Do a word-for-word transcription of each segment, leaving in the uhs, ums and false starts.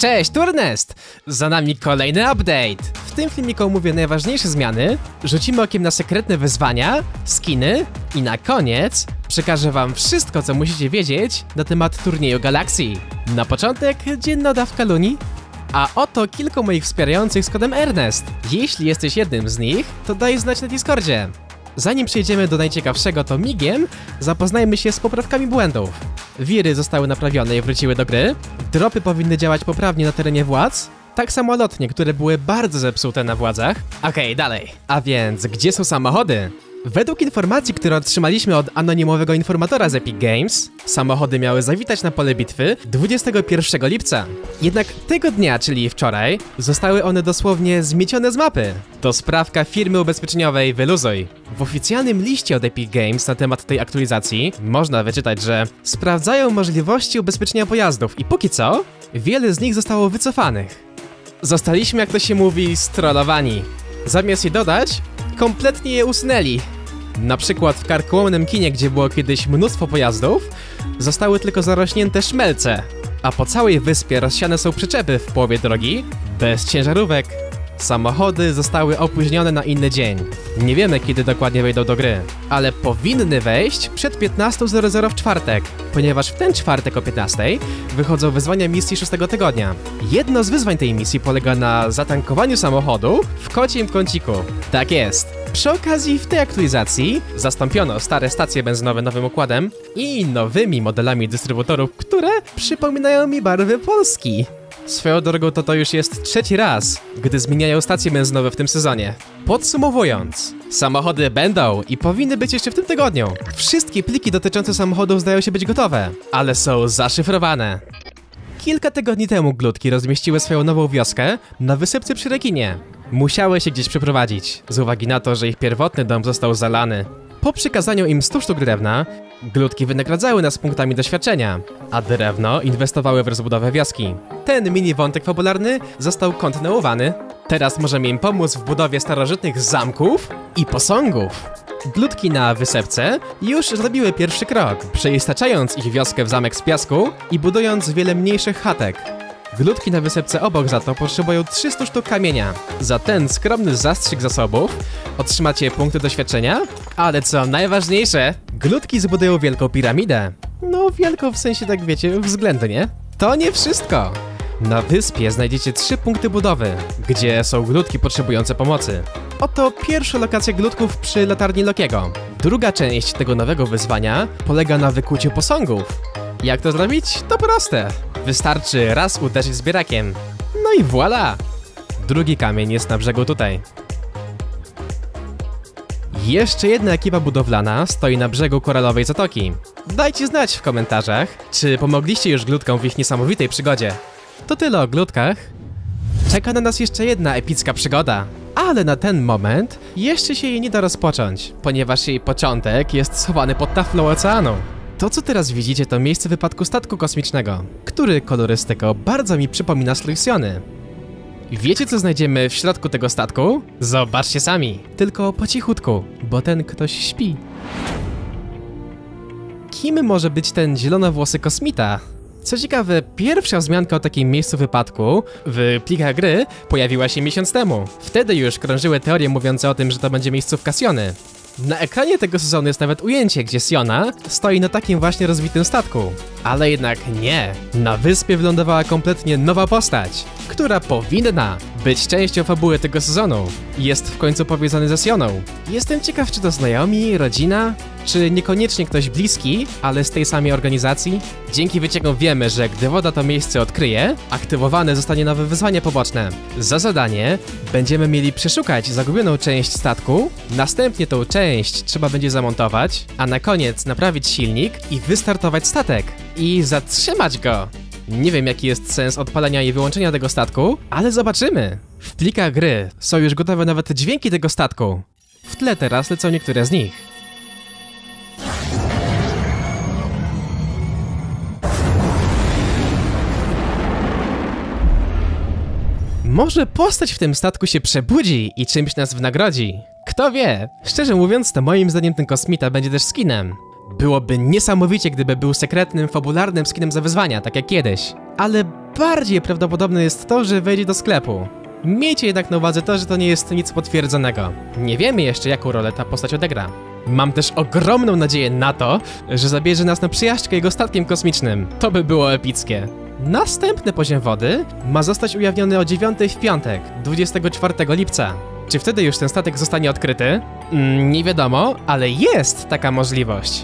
Cześć, Turnest! Za nami kolejny update! W tym filmiku omówię najważniejsze zmiany, rzucimy okiem na sekretne wyzwania, skiny i na koniec przekażę wam wszystko, co musicie wiedzieć na temat turnieju Galaxii. Na początek dzienna dawka Luni, a oto kilku moich wspierających z kodem Ernest. Jeśli jesteś jednym z nich, to daj znać na Discordzie. Zanim przejdziemy do najciekawszego, to migiem zapoznajmy się z poprawkami błędów. Wiry zostały naprawione i wróciły do gry. Dropy powinny działać poprawnie na terenie władz. Tak samo lotnie, które były bardzo zepsute na władzach. Okej, okay, dalej. A więc, gdzie są samochody? Według informacji, które otrzymaliśmy od anonimowego informatora z Epic Games, samochody miały zawitać na pole bitwy dwudziestego pierwszego lipca. Jednak tego dnia, czyli wczoraj, zostały one dosłownie zmiecione z mapy. To sprawka firmy ubezpieczeniowej Wyluzuj. W oficjalnym liście od Epic Games na temat tej aktualizacji można wyczytać, że sprawdzają możliwości ubezpieczenia pojazdów i póki co, wiele z nich zostało wycofanych. Zostaliśmy, jak to się mówi, strollowani. Zamiast je dodać, kompletnie je usunęli. Na przykład w karkołomnym kinie, gdzie było kiedyś mnóstwo pojazdów, zostały tylko zarośnięte szmelce, a po całej wyspie rozsiane są przyczepy w połowie drogi, bez ciężarówek. Samochody zostały opóźnione na inny dzień. Nie wiemy, kiedy dokładnie wejdą do gry, ale powinny wejść przed piętnastą zero zero w czwartek, ponieważ w ten czwartek o piętnastej wychodzą wyzwania misji szóstego tygodnia. Jedno z wyzwań tej misji polega na zatankowaniu samochodu w kocim kąciku. Tak jest. Przy okazji w tej aktualizacji zastąpiono stare stacje benzynowe nowym układem i nowymi modelami dystrybutorów, które przypominają mi barwy Polski. Swoją drogą to to już jest trzeci raz, gdy zmieniają stacje benzynowe w tym sezonie. Podsumowując, samochody będą i powinny być jeszcze w tym tygodniu. Wszystkie pliki dotyczące samochodów zdają się być gotowe, ale są zaszyfrowane. Kilka tygodni temu glutki rozmieściły swoją nową wioskę na wysepce przy rekinie. Musiały się gdzieś przeprowadzić, z uwagi na to, że ich pierwotny dom został zalany. Po przekazaniu im stu sztuk drewna, glutki wynagradzały nas punktami doświadczenia, a drewno inwestowały w rozbudowę wioski. Ten mini wątek fabularny został kontynuowany. Teraz możemy im pomóc w budowie starożytnych zamków i posągów. Glutki na wysepce już zrobiły pierwszy krok, przeistaczając ich wioskę w zamek z piasku i budując wiele mniejszych chatek. Glutki na wysepce obok za to potrzebują trzystu sztuk kamienia. Za ten skromny zastrzyk zasobów otrzymacie punkty doświadczenia, ale co najważniejsze, glutki zbudują wielką piramidę. No wielką w sensie, tak wiecie, względnie. To nie wszystko. Na wyspie znajdziecie trzy punkty budowy, gdzie są glutki potrzebujące pomocy. Oto pierwsza lokacja glutków przy latarni Lokiego. Druga część tego nowego wyzwania polega na wykuciu posągów. Jak to zrobić? To proste. Wystarczy raz uderzyć zbierakiem. No i voilà! Drugi kamień jest na brzegu tutaj. Jeszcze jedna ekipa budowlana stoi na brzegu koralowej zatoki. Dajcie znać w komentarzach, czy pomogliście już glutkom w ich niesamowitej przygodzie. To tyle o glutkach. Czeka na nas jeszcze jedna epicka przygoda. Ale na ten moment jeszcze się jej nie da rozpocząć, ponieważ jej początek jest schowany pod taflą oceanu. To, co teraz widzicie, to miejsce wypadku statku kosmicznego, który kolorystyką bardzo mi przypomina Sluisiony. Wiecie, co znajdziemy w środku tego statku? Zobaczcie sami. Tylko po cichutku, bo ten ktoś śpi. Kim może być ten zielonowłosy kosmita? Co ciekawe, pierwsza wzmianka o takim miejscu wypadku w plikach gry pojawiła się miesiąc temu. Wtedy już krążyły teorie mówiące o tym, że to będzie miejscówka Siony. Na ekranie tego sezonu jest nawet ujęcie, gdzie Siona stoi na takim właśnie rozbitym statku. Ale jednak nie. Na wyspie wylądowała kompletnie nowa postać, która powinna być częścią fabuły tego sezonu. Jest w końcu powiązany ze Sioną. Jestem ciekaw, czy to znajomi, rodzina, czy niekoniecznie ktoś bliski, ale z tej samej organizacji. Dzięki wyciekom wiemy, że gdy woda to miejsce odkryje, aktywowane zostanie nowe wyzwanie poboczne. Za zadanie będziemy mieli przeszukać zagubioną część statku, następnie tą część trzeba będzie zamontować, a na koniec naprawić silnik i wystartować statek. I zatrzymać go! Nie wiem, jaki jest sens odpalenia i wyłączenia tego statku, ale zobaczymy! W plikach gry są już gotowe nawet dźwięki tego statku. W tle teraz lecą niektóre z nich. Może postać w tym statku się przebudzi i czymś nas wynagrodzi. Kto wie? Szczerze mówiąc, to moim zdaniem ten kosmita będzie też skinem. Byłoby niesamowicie, gdyby był sekretnym, fabularnym skinem za wyzwania, tak jak kiedyś. Ale bardziej prawdopodobne jest to, że wejdzie do sklepu. Miejcie jednak na uwadze to, że to nie jest nic potwierdzonego. Nie wiemy jeszcze, jaką rolę ta postać odegra. Mam też ogromną nadzieję na to, że zabierze nas na przejażdżkę jego statkiem kosmicznym. To by było epickie. Następny poziom wody ma zostać ujawniony o dziewiątej w piątek, dwudziestego czwartego lipca. Czy wtedy już ten statek zostanie odkryty? Mm, nie wiadomo, ale jest taka możliwość.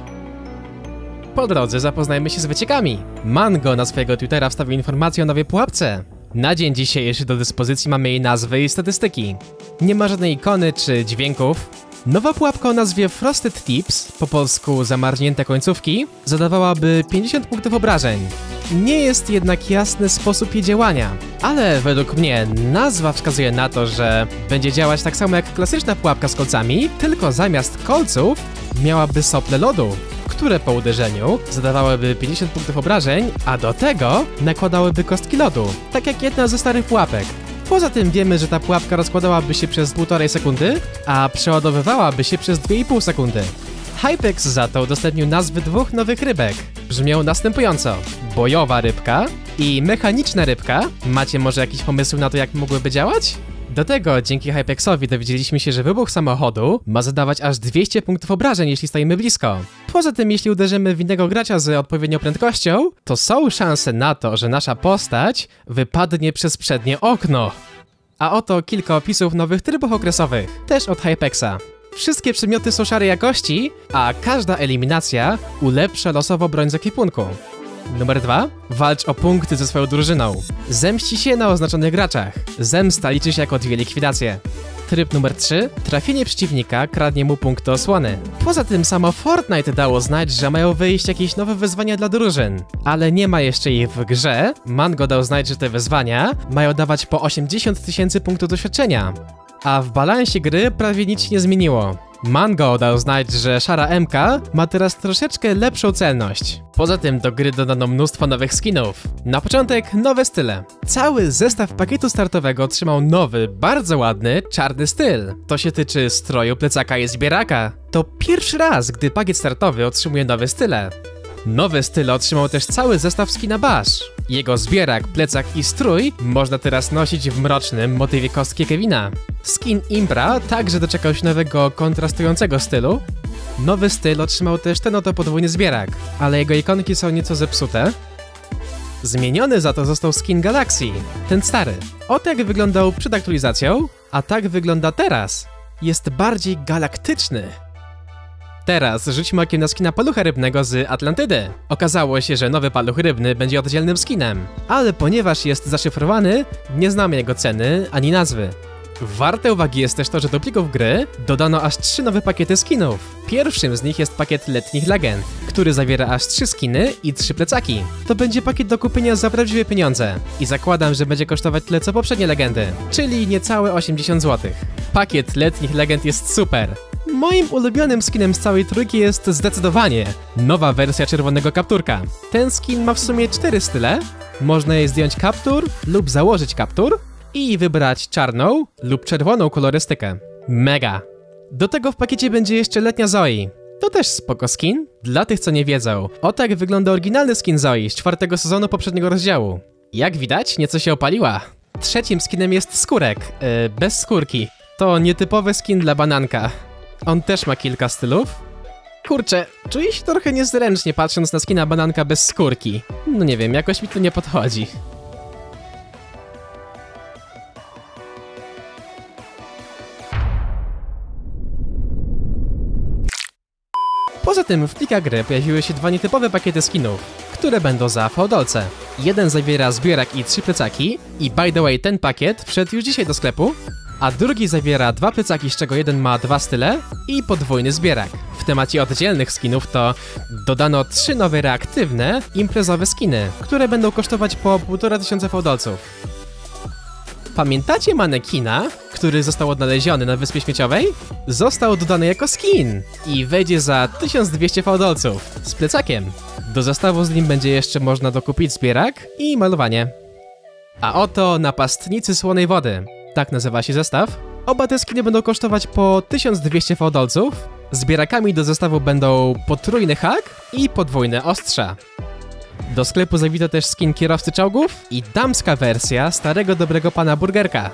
Po drodze zapoznajmy się z wyciekami. Mango na swojego Twittera wstawił informację o nowej pułapce. Na dzień dzisiejszy do dyspozycji mamy jej nazwy i statystyki. Nie ma żadnej ikony czy dźwięków. Nowa pułapka o nazwie Frosted Tips, po polsku zamarznięte końcówki, zadawałaby pięćdziesiąt punktów obrażeń. Nie jest jednak jasny sposób jej działania, ale według mnie nazwa wskazuje na to, że będzie działać tak samo jak klasyczna pułapka z kolcami, tylko zamiast kolców miałaby sople lodu, które po uderzeniu zadawałyby pięćdziesiąt punktów obrażeń, a do tego nakładałyby kostki lodu, tak jak jedna ze starych pułapek. Poza tym wiemy, że ta pułapka rozkładałaby się przez półtorej sekundy, a przeładowywałaby się przez dwie i pół sekundy. Hypex za to udostępnił nazwy dwóch nowych rybek. Brzmią następująco: bojowa rybka i mechaniczna rybka. Macie może jakiś pomysł na to, jak mogłyby działać? Do tego dzięki Hypexowi dowiedzieliśmy się, że wybuch samochodu ma zadawać aż dwieście punktów obrażeń, jeśli stoimy blisko. Poza tym, jeśli uderzymy w innego gracza z odpowiednią prędkością, to są szanse na to, że nasza postać wypadnie przez przednie okno. A oto kilka opisów nowych trybów okresowych, też od Hypexa. Wszystkie przedmioty są szarej jakości, a każda eliminacja ulepsza losowo broń z ekwipunku. Numer dwa. Walcz o punkty ze swoją drużyną. Zemści się na oznaczonych graczach. Zemsta liczy się jako dwie likwidacje. Tryb numer trzy. Trafienie przeciwnika kradnie mu punkty osłony. Poza tym samo Fortnite dało znać, że mają wyjść jakieś nowe wyzwania dla drużyn. Ale nie ma jeszcze ich w grze. Mango dał znać, że te wyzwania mają dawać po osiemdziesiąt tysięcy punktów doświadczenia. A w balansie gry prawie nic się nie zmieniło. Mango dał znać, że szara M K ma teraz troszeczkę lepszą celność. Poza tym do gry dodano mnóstwo nowych skinów. Na początek nowe style. Cały zestaw pakietu startowego otrzymał nowy, bardzo ładny, czarny styl. To się tyczy stroju, plecaka i zbieraka. To pierwszy raz, gdy pakiet startowy otrzymuje nowe style. Nowe style otrzymał też cały zestaw skina Bash. Jego zbierak, plecak i strój można teraz nosić w mrocznym motywie kostki Kevina. Skin Imbra także doczekał się nowego, kontrastującego stylu. Nowy styl otrzymał też ten oto podwójny zbierak, ale jego ikonki są nieco zepsute. Zmieniony za to został skin Galaxy, ten stary. Oto jak wyglądał przed aktualizacją, a tak wygląda teraz. Jest bardziej galaktyczny. Teraz rzućmy okiem na skina palucha rybnego z Atlantydy. Okazało się, że nowy paluch rybny będzie oddzielnym skinem, ale ponieważ jest zaszyfrowany, nie znamy jego ceny ani nazwy. Warte uwagi jest też to, że do plików gry dodano aż trzy nowe pakiety skinów. Pierwszym z nich jest pakiet letnich legend, który zawiera aż trzy skiny i trzy plecaki. To będzie pakiet do kupienia za prawdziwe pieniądze i zakładam, że będzie kosztować tyle co poprzednie legendy, czyli niecałe osiemdziesiąt złotych. Pakiet letnich legend jest super. Moim ulubionym skinem z całej trójki jest zdecydowanie nowa wersja czerwonego kapturka. Ten skin ma w sumie cztery style. Można jej zdjąć kaptur lub założyć kaptur i wybrać czarną lub czerwoną kolorystykę. Mega! Do tego w pakiecie będzie jeszcze letnia Zoe. To też spoko skin. Dla tych, co nie wiedzą, o tak wygląda oryginalny skin Zoe z czwartego sezonu poprzedniego rozdziału. Jak widać, nieco się opaliła. Trzecim skinem jest skórek, yy, bez skórki. To nietypowy skin dla bananka. On też ma kilka stylów. Kurczę, czuję się trochę niezręcznie patrząc na skina bananka bez skórki. No nie wiem, jakoś mi to nie podchodzi. Poza tym w plikach gry pojawiły się dwa nietypowe pakiety skinów, które będą za fałdolce. Jeden zawiera zbierak i trzy plecaki i by the way ten pakiet wszedł już dzisiaj do sklepu, a drugi zawiera dwa plecaki, z czego jeden ma dwa style i podwójny zbierak. W temacie oddzielnych skinów to dodano trzy nowe reaktywne, imprezowe skiny, które będą kosztować po półtora tysiąca fałdolców. Pamiętacie manekina, który został odnaleziony na Wyspie Śmieciowej? Został dodany jako skin i wejdzie za tysiąc dwieście fałdolców z plecakiem. Do zestawu z nim będzie jeszcze można dokupić zbierak i malowanie. A oto napastnicy słonej wody. Tak nazywa się zestaw. Oba te skiny będą kosztować po tysiąc dwieście fałdolców. Zbierakami do zestawu będą potrójny hak i podwójne ostrza. Do sklepu zawito też skin kierowcy czołgów i damska wersja starego dobrego pana burgerka.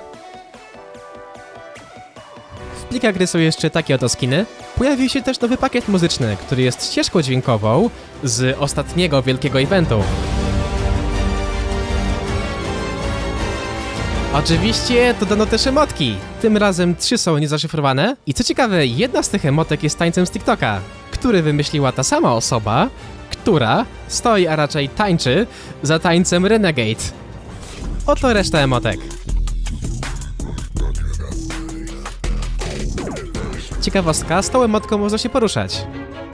W plikach gry są jeszcze takie oto skiny. Pojawił się też nowy pakiet muzyczny, który jest ścieżką dźwiękową z ostatniego wielkiego eventu. Oczywiście dodano też emotki. Tym razem trzy są niezaszyfrowane i co ciekawe, jedna z tych emotek jest tańcem z TikToka, który wymyśliła ta sama osoba, która stoi, a raczej tańczy za tańcem Renegade. Oto reszta emotek. Ciekawostka, z tą emotką można się poruszać.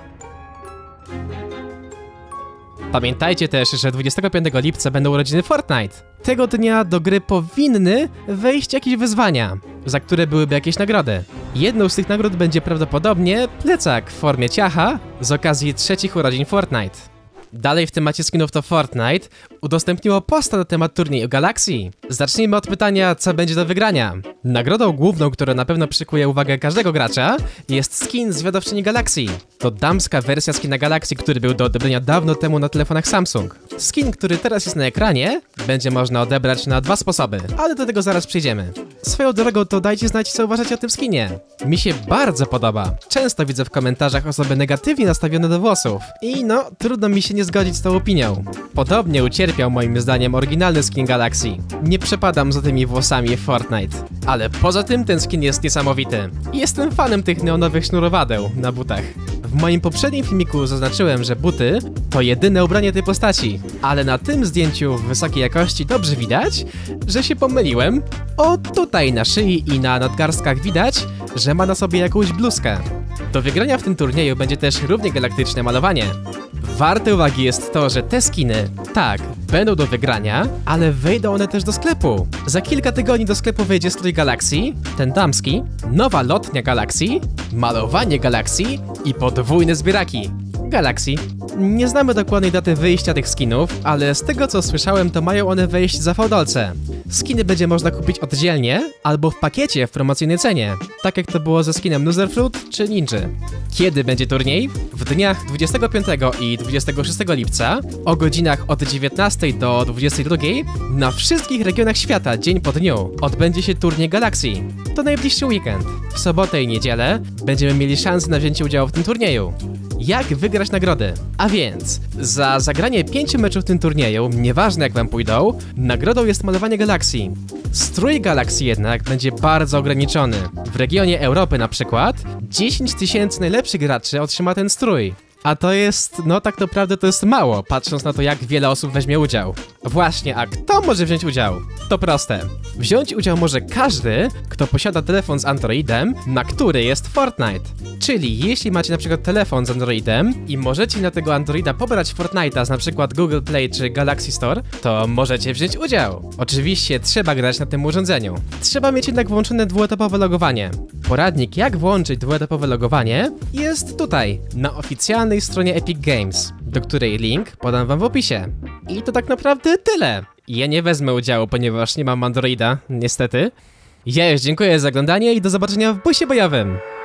Pamiętajcie też, że dwudziestego piątego lipca będą urodziny Fortnite. Tego dnia do gry powinny wejść jakieś wyzwania, za które byłyby jakieś nagrody. Jedną z tych nagród będzie prawdopodobnie plecak w formie ciacha z okazji trzecich urodzin Fortnite. Dalej w temacie skinów to Fortnite udostępniło posta na temat turnieju Galaxy. Zacznijmy od pytania, co będzie do wygrania. Nagrodą główną, która na pewno przykuje uwagę każdego gracza, jest skin zwiadowczyni Galaxy. To damska wersja skina Galaxy, który był do odebrania dawno temu na telefonach Samsung. Skin, który teraz jest na ekranie, będzie można odebrać na dwa sposoby, ale do tego zaraz przejdziemy. Swoją drogą to dajcie znać, co uważacie o tym skinie. Mi się bardzo podoba. Często widzę w komentarzach osoby negatywnie nastawione do włosów. I no, trudno mi się nie zgodzić z tą opinią. Podobnie ucierpiał moim zdaniem oryginalny skin Galaxy. Nie przepadam za tymi włosami w Fortnite. Ale poza tym ten skin jest niesamowity. Jestem fanem tych neonowych sznurowadeł na butach. W moim poprzednim filmiku zaznaczyłem, że buty to jedyne ubranie tej postaci, ale na tym zdjęciu w wysokiej jakości dobrze widać, że się pomyliłem. O, tutaj na szyi i na nadgarstkach widać, że ma na sobie jakąś bluzkę. Do wygrania w tym turnieju będzie też równie galaktyczne malowanie. Warte uwagi jest to, że te skiny, tak, będą do wygrania, ale wejdą one też do sklepu. Za kilka tygodni do sklepu wejdzie strój Galaxy, ten damski, nowa lotnia Galaxy, malowanie Galaxy i podwójne zbieraki Galaxy. Nie znamy dokładnej daty wyjścia tych skinów, ale z tego co słyszałem, to mają one wejść za fałdolce. Skiny będzie można kupić oddzielnie albo w pakiecie w promocyjnej cenie, tak jak to było ze skinem Loserfruit czy Ninja. Kiedy będzie turniej? W dniach dwudziestego piątego i dwudziestego szóstego lipca o godzinach od dziewiętnastej do dwudziestej drugiej na wszystkich regionach świata dzień po dniu odbędzie się turniej Galaxy. To najbliższy weekend. W sobotę i niedzielę będziemy mieli szansę na wzięcie udziału w tym turnieju. Jak wygrać nagrody? A więc, za zagranie pięciu meczów w tym turnieju, nieważne jak wam pójdą, nagrodą jest malowanie Galaxy. Strój Galaxy jednak będzie bardzo ograniczony. W regionie Europy na przykład dziesięć tysięcy najlepszych graczy otrzyma ten strój. A to jest, no tak naprawdę to jest mało, patrząc na to jak wiele osób weźmie udział. Właśnie, a kto może wziąć udział? To proste. Wziąć udział może każdy, kto posiada telefon z Androidem, na który jest Fortnite. Czyli jeśli macie na przykład telefon z Androidem i możecie na tego Androida pobrać Fortnite'a z na przykład Google Play czy Galaxy Store, to możecie wziąć udział. Oczywiście trzeba grać na tym urządzeniu. Trzeba mieć jednak włączone dwuetapowe logowanie. Poradnik jak włączyć dwuetapowe logowanie jest tutaj, na oficjalnej stronie Epic Games, do której link podam wam w opisie. I to tak naprawdę tyle. Ja nie wezmę udziału, ponieważ nie mam Androida, niestety. Ja już dziękuję za oglądanie i do zobaczenia w busie bojowym.